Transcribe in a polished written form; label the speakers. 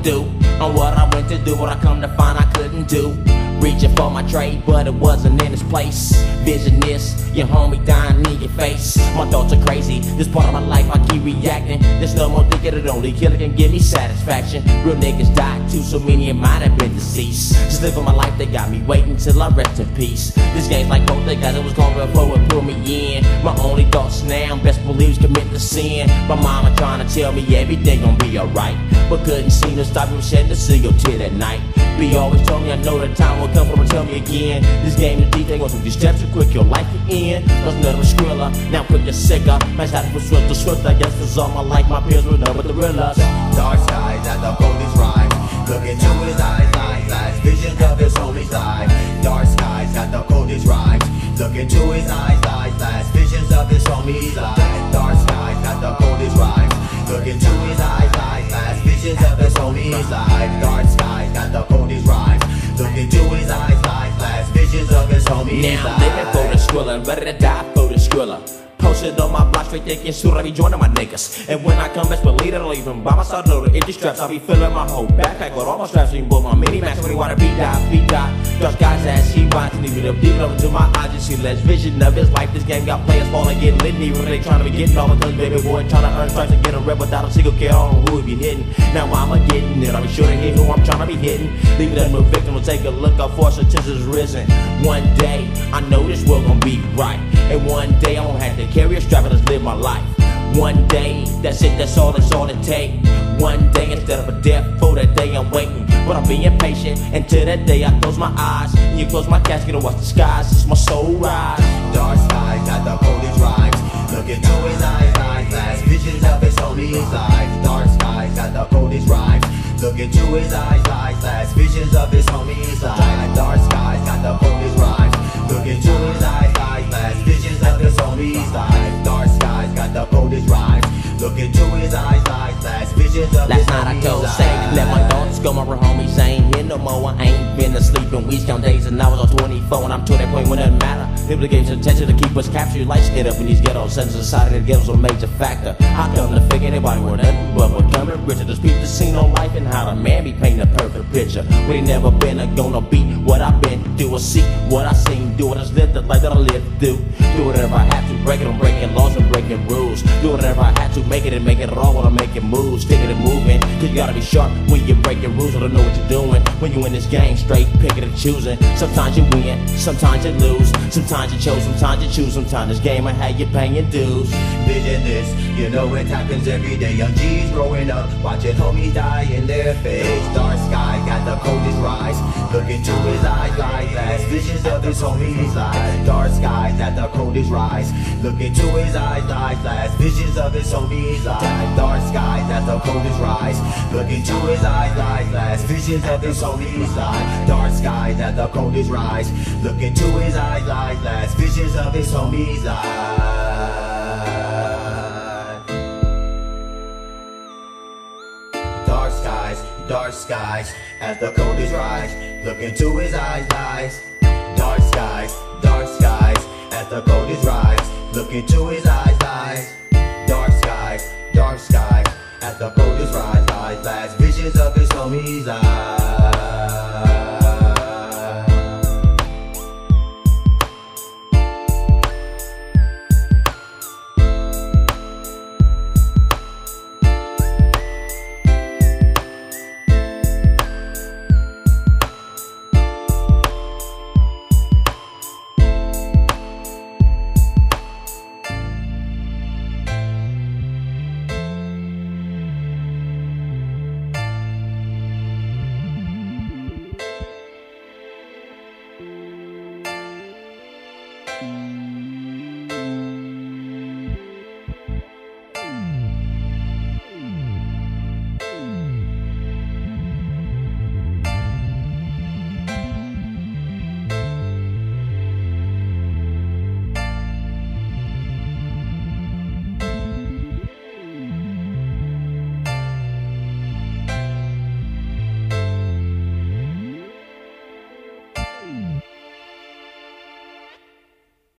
Speaker 1: do on what I went to do, what I come to find I couldn't do. Reaching for my trade, but it wasn't in its place. Visionist, your homie dying in your face. My thoughts are crazy, this part of my life I keep reacting. There's no more thinking that only killer can give me satisfaction. Real niggas died too, so many of mine have been deceased. Just living my life, they got me waiting till I rest in peace. This game's like both they got, it was long before it pulled me in. My only thoughts now, best believe commit to sin. My mama trying to tell me everything gon' be alright, but couldn't seem to stop me from shedding a single tear that night. B always told me I know the time will come for him to tell me again. This game is deep, they gon' take these steps too quick, your life will end. Cause none of a skrilla, now quick to sicker. Man's had to swift to swift, I guess cause all my life my peers were none but the realest.
Speaker 2: Dark skies at the coldest rhyme. Look into his eyes, flash visions of his homies life. Dark skies got the coldest rhymes. Look into his eyes, flash visions of his homies life. Dark skies got the coldest rhymes. Look into his eyes, flash visions of his homies life. Dark skies got the coldest rhymes. Look into his eyes, flash visions of his homies life.
Speaker 1: Now I'm living for the skrilla, ready to die for the skrilla. Posted on my block, straight thinking soon I be joining my niggas. And when I come, best believe it, I'll even buy my side load empty straps. I'll be filling my whole backpack with all my straps, even both my mini max. When he wanna beat dot. Dark skies as he rides, and even up deep into my eyes, you see less vision of his life. This game got players falling, getting lit, and even they trying to be getting all the guns, baby boy, trying to earn stripes and get a rep without a single care on who he be hitting. Now I'm a getting it, I'll be sure to hit who I'm trying to be hitting. Leaving that new victim will take a look up for sentences risen. One day, I know this world gon' be right, and one day I'm gonna have to carry a strap and live my life. One day, that's it, that's all it take. One day instead of a death, for that day I'm waiting. But I'm being patient until that day I close my eyes. And you close my casket and watch the skies as my soul rise.
Speaker 2: Dark skies got the coldest rhymes. Look into his eyes, flash visions of his homies life. Dark skies got the coldest rhymes. Look into his eyes, flash visions of his homies life. Dark skies got the coldest rhymes. Look into his eyes, flash visions of his homies life. Dark skies got the coldest rhymes. Look into his eyes, flash visions of his homies life.
Speaker 1: Last night I told Say, let my thoughts go, my real homies ain't here no more. I ain't been asleep in weeks, count days and hours on 24. And I'm to that point when it doesn't matter. People gave some attention to keep us captured. Lights hit up in these ghettos. Sense of society, the ghettos are a major factor. How come to figure anybody were nothing but becoming richer? Just people seen on life and how the man be painting a perfect picture. We ain't never been or gonna be what I've been through or see what I seen. Do it, I just live the life that I lived through. Do whatever I have to, break it, I'm breaking laws and breaking rules. Do whatever I have to, make it and make it all when I'm making moves. Sticking and moving, cause you gotta be sharp when you're breaking rules. I don't know what you're doing when you in this game, straight picking and choosing. Sometimes you win, sometimes you lose. Sometimes you chose, sometimes you choose. Sometimes this game I had you paying your dues.
Speaker 2: Vision this, you know it happens every day. Young G's growing up, watching homies die in their face. Dark sky got the coldest rise. Look into his eyes, flash visions of his homies life. Dark skies at the coldest rise. Look into his eyes, flash visions of his homies life. Dark skies at the coldest rise. Look into his eyes, flash visions of his homies life. Dark skies at the coldest rise. Look into his eyes, flash visions of his homies life. Dark skies, as the coldest rise. Look into his eyes, dark skies, as the coldest rise. Look into his eyes, dark skies, as the coldest rise. Flash visions of his homies life.